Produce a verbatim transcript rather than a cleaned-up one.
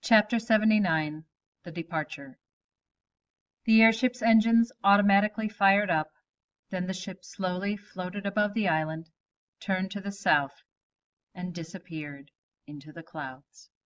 Chapter seventy-nine. The Departure. The airship's engines automatically fired up, then the ship slowly floated above the island, turned to the south, and disappeared into the clouds.